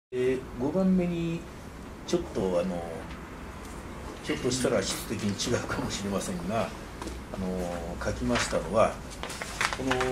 5番目にちょっとひょっとしたら質的に違うかもしれませんが書きましたのはこの、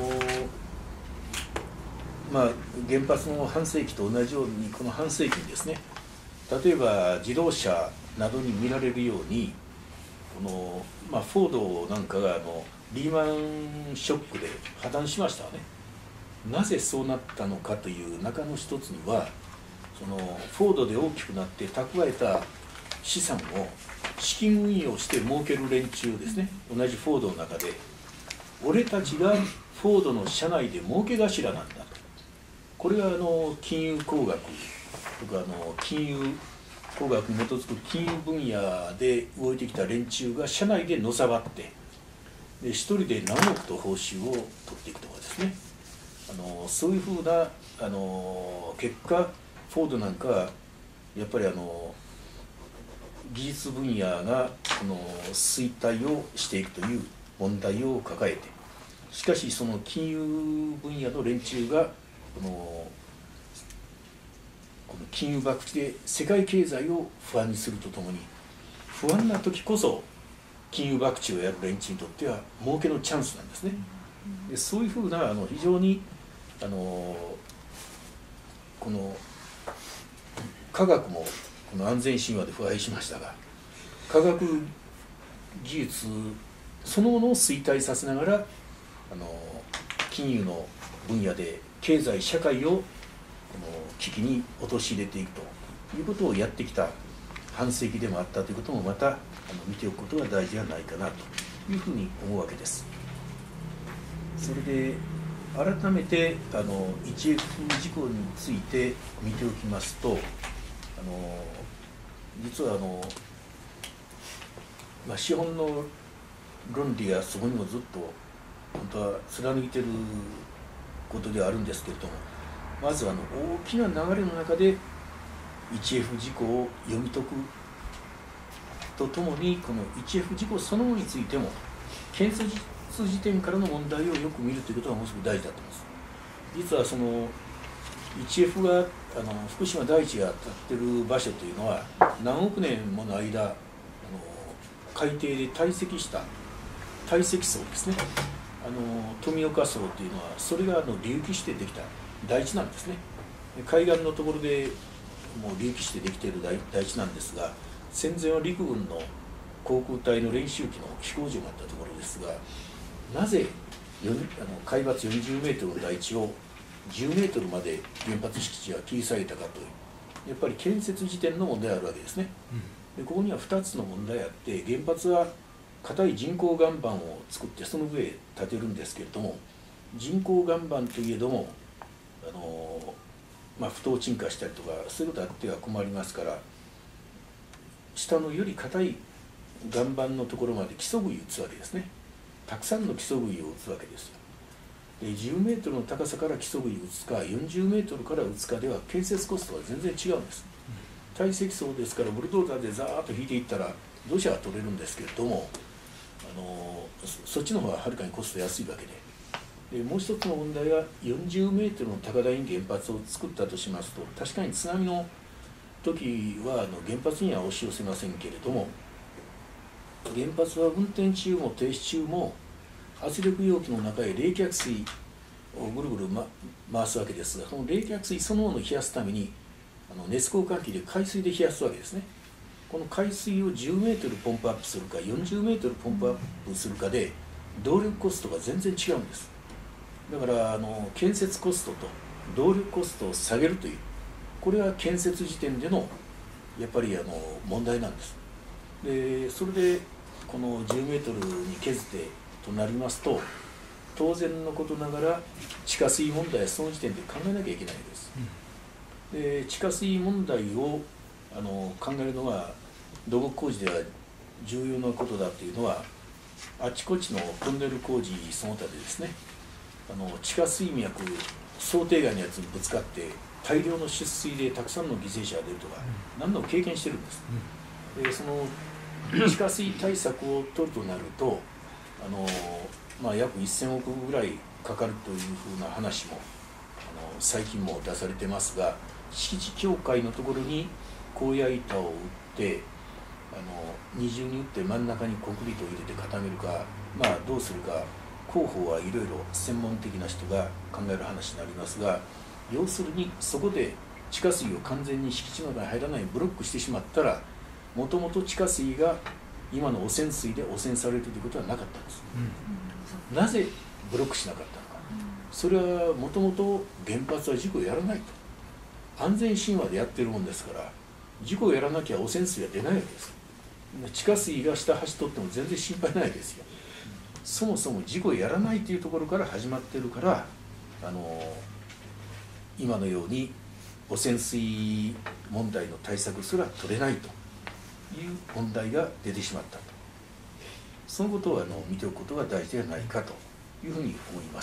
原発の半世紀と同じようにこの半世紀にですね、例えば自動車などに見られるようにフォードなんかがリーマンショックで破綻しましたね。なぜそうなったのかという中の一つにはフォードで大きくなって蓄えた資産を資金運用して儲ける連中ですね、同じフォードの中で俺たちがフォードの社内で儲け頭なんだと、これは金融工学とか金融工学に基づく金融分野で動いてきた連中が社内でのさばってで一人で何億と報酬を取っていくとかですね、そういうふうな結果フォードなんかはやっぱり技術分野が衰退をしていくという問題を抱えて、しかしその金融分野の連中がこの金融博打で世界経済を不安にするとともに、不安な時こそ金融博打をやる連中にとっては儲けのチャンスなんですね。でそういうふうな非常にこの科学もこの安全神話で腐敗しましたが、科学技術そのものを衰退させながら金融の分野で経済社会を危機に陥れていくということをやってきた半世紀でもあったということもまた見ておくことが大事ではないかなというふうに思うわけです。それで改めて1F 事故について見ておきますと、実は資本の論理がそこにもずっと本当は貫いていることではあるんですけれども、まず大きな流れの中で 1F 事故を読み解くとともに、この 1F 事故そのものについても建設時点からの問題をよく見るということがものすごく大事だと思います。実は1F が福島第一が立ってる場所というのは何億年もの間海底で堆積した堆積層ですね、富岡層というのはそれが隆起してできた大地なんですね。海岸のところでもう隆起してできている大地なんですが、戦前は陸軍の航空隊の練習機の飛行場があったところですが、なぜ海抜40メートルの大地を10メートルまで原発敷地が切り下げたかという、やっぱり建設時点の問題があるわけですね。でここには2つの問題があって、原発は硬い人工岩盤を作ってその上へ建てるんですけれども、人工岩盤といえども不当沈下したりとかそういうことあっては困りますから、下のより硬い岩盤のところまで基礎杭を打つわけですね。たくさんの基礎杭を打つわけですよ。で10メートルの高さから基礎杭を打つか40メートルから打つかでは建設コストは全然違うんです。堆積層ですからブルドーザーでザーッと引いていったら土砂は取れるんですけれども、そっちの方がはるかにコスト安いわけで、もう一つの問題は40メートルの高台に原発を作ったとしますと、確かに津波の時は原発には押し寄せませんけれども、原発は運転中も停止中も圧力容器の中へ冷却水をぐるぐる、回すわけですが、その冷却水そのものを冷やすために熱交換器で海水で冷やすわけですね。この海水を10メートルポンプアップするか40メートルポンプアップするかで動力コストが全然違うんです。だから建設コストと動力コストを下げるという、これは建設時点でのやっぱり問題なんです。でそれでこの10メートルに削ってとなりますと、当然のことながら地下水問題はその時点で考えなきゃいけないわけです。で地下水問題を考えるのが土木工事では重要なことだというのは、あちこちのトンネル工事その他でですね、地下水脈想定外のやつにぶつかって大量の出水でたくさんの犠牲者が出るとか何度も経験してるんです。でその地下水対策を取るとなると約1000億ぐらいかかるというふうな話も最近も出されてますが、 敷地境界のところに高野板を打って二重に打って真ん中にコンクリートを入れて固めるか、どうするか工法はいろいろ専門的な人が考える話になりますが、要するにそこで地下水を完全に敷地の中に入らないようにブロックしてしまったら、もともと地下水が今の汚染水で汚染されるということはなかったんです、なぜブロックしなかったのか、それはもともと原発は事故をやらないと安全神話でやってるもんですから、事故をやらなきゃ汚染水が出ないわけです。地下水が下走っとっても全然心配ないですよ。そもそも事故をやらないというところから始まってるから、今のように汚染水問題の対策すら取れないという問題が出てしまったと、そのことを見ておくことが大事ではないかというふうに思います。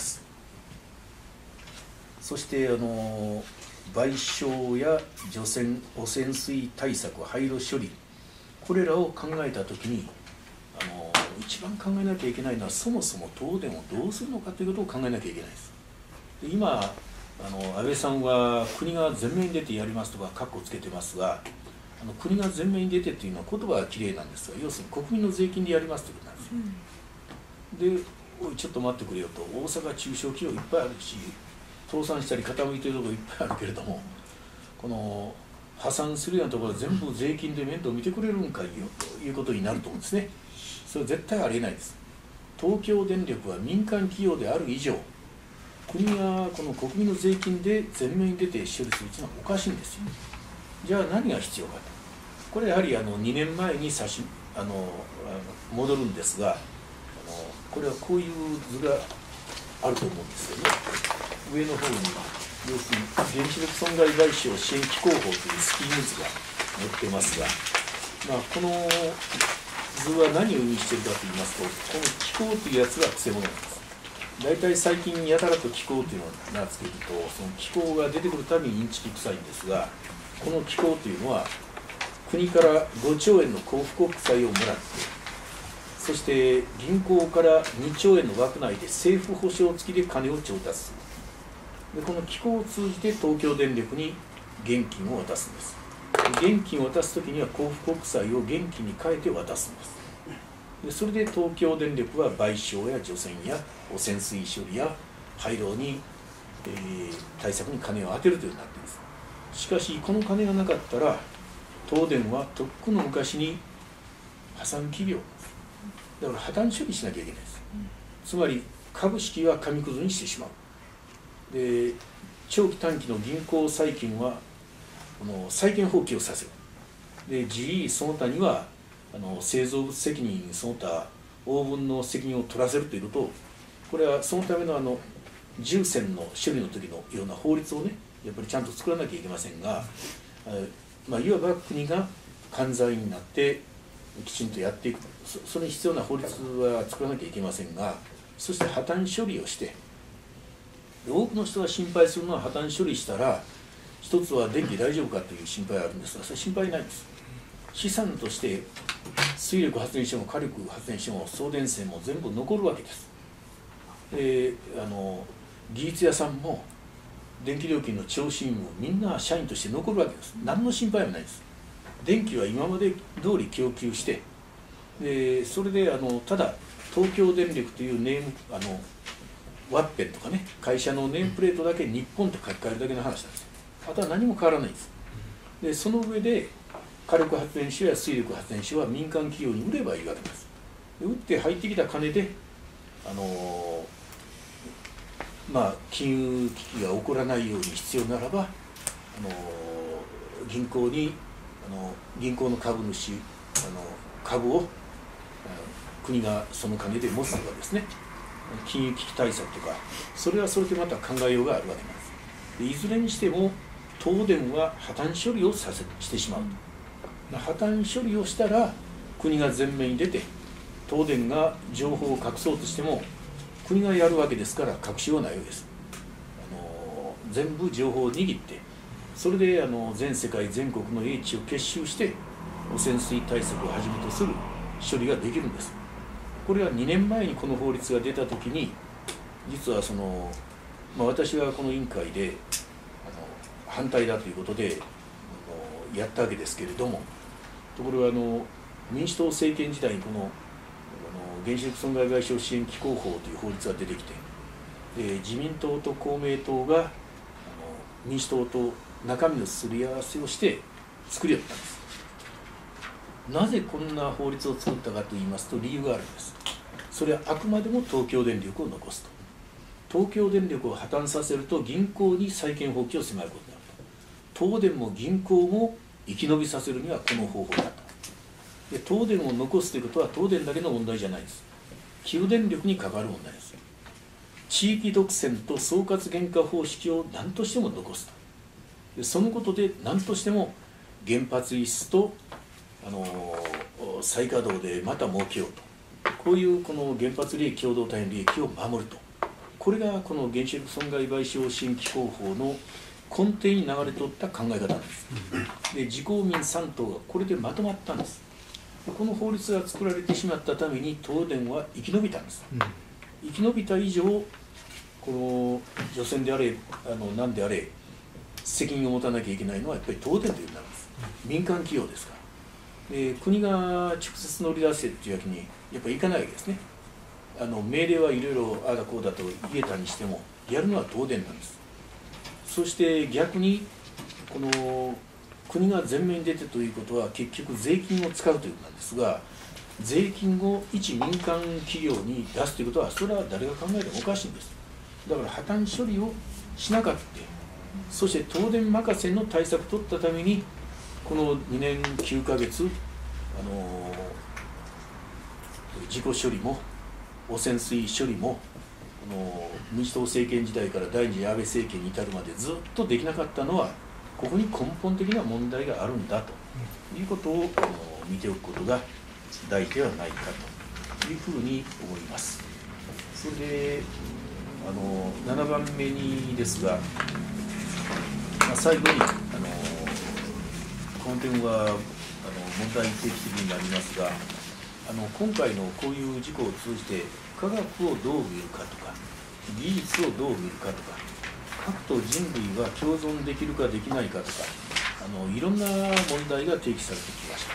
そして賠償や除染汚染水対策廃炉処理、これらを考えたときに一番考えなきゃいけないのは、そもそも東電をどうするのかということを考えなきゃいけないです。で今安倍さんは国が前面に出てやりますとか括弧つけてますが、国が前面に出てっていうのは言葉はきれいなんですが、要するに国民の税金でやりますということなんですよ、でおいちょっと待ってくれよと、大阪中小企業いっぱいあるし、倒産したり傾いているところいっぱいあるけれども、この破産するようなところ全部税金で面倒見てくれるんかいよということになると思うんですね。それは絶対ありえないです。東京電力は民間企業である以上、国がこの国民の税金で前面に出て処理するというのはおかしいんですよ。じゃあ何が必要かと、これやはり2年前に戻るんですが、これはこういう図があると思うんですよね。上の方に要するに原子力損害賠償支援機構法というスキーム図が載ってますが、この図は何を意味しているかといいますと、この機構というやつがくせ者なんです。大体最近やたらと機構というのを名付けると、その機構が出てくるたびにインチキ臭いんですが、この機構というのは国から5兆円の幸福国債をもらって、そして銀行から2兆円の枠内で政府保証付きで金を調達する。でこの機構を通じて東京電力に現金を渡すんです。現金を渡すときには幸福国債を現金に変えて渡すんです。でそれで東京電力は賠償や除染や汚染水処理や廃炉に、対策に金を当てるというようになっています。しかしこの金がなかったら東電はとっくの昔に破産企業だから破綻処理しなきゃいけないです。つまり株式は紙くずにしてしまう。で長期短期の銀行債券は債権放棄をさせる。で GE その他には製造物責任その他応分の責任を取らせるということを、これはそのための重船の処理の時のような法律をね、やっぱりちゃんと作らなきゃいけませんが、いわば国が管財になってきちんとやっていく、それに必要な法律は作らなきゃいけませんが、そして破綻処理をして、多くの人が心配するのは破綻処理したら一つは電気大丈夫かという心配があるんですが、それ心配ないんです。資産として水力発電所も火力発電所も送電線も全部残るわけです。で技術屋さんも電気料金の徴収員もみんな社員として残るわけです。何の心配もないです。電気は今まで通り供給して、でそれでただ東京電力というネームワッペンとかね、会社のネームプレートだけ日本と書き換えるだけの話なんです。あとは何も変わらないんです。でその上で火力発電所や水力発電所は民間企業に売ればいいわけです。で売って入ってきた金で金融危機が起こらないように必要ならば銀行の株主株を国がその金で持つとかですね、金融危機対策とか、それはそれでまた考えようがあるわけなんです。でいずれにしても東電は破綻処理をしてしまうと。破綻処理をしたら国が前面に出て、東電が情報を隠そうとしても国がやるわけですから隠しようないわけです。全部情報を握って、それで全世界全国の英知を結集して汚染水対策をはじめとする処理ができるんです。これは2年前にこの法律が出た時に、実は私はこの委員会で反対だということでやったわけですけれども、ところが民主党政権時代にこの原子力損害賠償支援機構法という法律が出てきて、自民党と公明党が民主党と中身のすり合わせをして作りよったんです。なぜこんな法律を作ったかといいますと、理由があるんです。それはあくまでも東京電力を残すと。東京電力を破綻させると銀行に債権放棄を迫ることになると。東電も銀行も生き延びさせるにはこの方法だと。で、東電を残すということは東電だけの問題じゃないです。旧電力に関わる問題です。地域独占と総括原価方式を何としても残すと。で、そのことで何としても原発輸出と再稼働でまた儲けようと。こういうこの原発利益共同体の利益を守ると。これがこの原子力損害賠償支援機構法の根底に流れとった考え方なんです。で、自公民3党がこれでまとまったんです。この法律が作られてしまったために東電は生き延びたんです。生き延びた以上、この除染であれ何であれ責任を持たなきゃいけないのはやっぱり東電ということなんです。民間企業ですから。で、国が直接乗り出せっていうわけにやっぱりいかないわけですね。命令はいろいろああだこうだと言えたにしてもやるのは東電なんです。そして逆にこの国が前面に出てということは結局税金を使うということなんですが、税金を一民間企業に出すということはそれは誰が考えてもおかしいんです。だから破綻処理をしなかった、そして東電任せの対策を取ったためにこの2年9ヶ月事故処理も汚染水処理も民主党政権時代から第二次安倍政権に至るまでずっとできなかったのはここに根本的な問題があるんだということを見ておくことが大事ではないかというふうに思います。それで7番目にですが、最後にこの点は問題提起的になりますが、今回のこういう事故を通じて科学をどう見るかとか技術をどう見るかとか核と人類は共存できるかできないかとかいろんな問題が提起されてきました。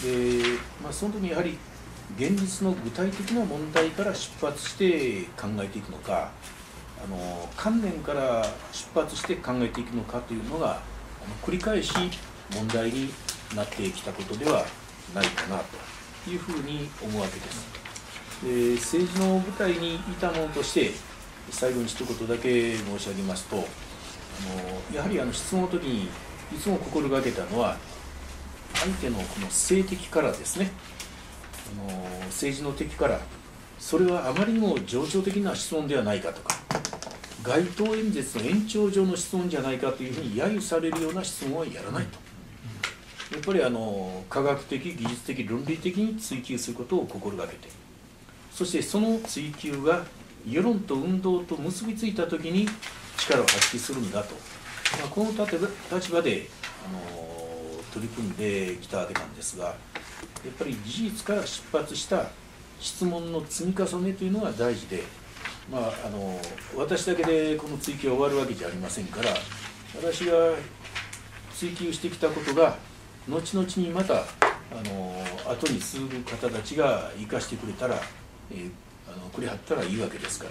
で、その時にやはり現実の具体的な問題から出発して考えていくのか観念から出発して考えていくのかというのが繰り返し問題になってきたことではないかなというふうに思うわけです。で、政治の舞台にいたものとして最後に一言だけ申し上げますとやはり質問の時にいつも心がけたのは相手のこの性的からですね政治の敵からそれはあまりにも情緒的な質問ではないかとか街頭演説の延長上の質問じゃないかというふうに揶揄されるような質問はやらないと。やっぱり科学的技術的論理的に追求することを心がけて、そしてその追求が世論と運動と結びついたときに力を発揮するんだと、この立場で取り組んできたわけなんですが、やっぱり事実から出発した質問の積み重ねというのが大事で、私だけでこの追求は終わるわけじゃありませんから、私が追求してきたことが後々にまた後に継ぐ方たちが生かしてくれたら、くれはったらいいわけですから、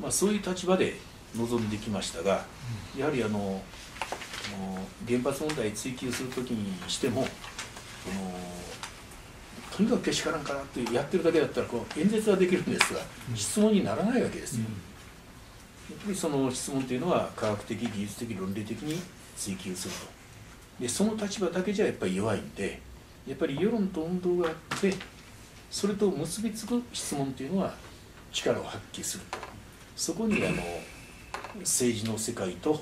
そういう立場で臨んできましたが、やはり原発問題追及するときにしてもとにかくけしからんからってやってるだけだったら演説はできるんですが質問にならないわけですよ。やっぱりその質問というのは科学的技術的論理的に追求すると。でその立場だけじゃやっぱり弱いんで、やっぱり世論と運動があってそれと結びつく質問というのは力を発揮すると。そこに政治の世界と、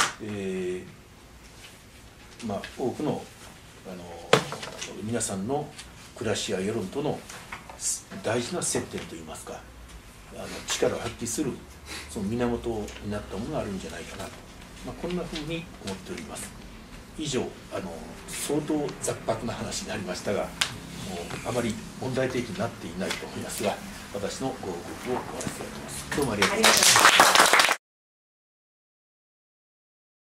多くの皆さんの暮らしや世論との大事な接点といいますか力を発揮するその源になったものがあるんじゃないかなと、こんなふうに思っております。以上相当雑白な話になりましたが、あまり問題提起になっていないと思いますが、私のご報告を終わらせていただきます。どうもありがとうございました。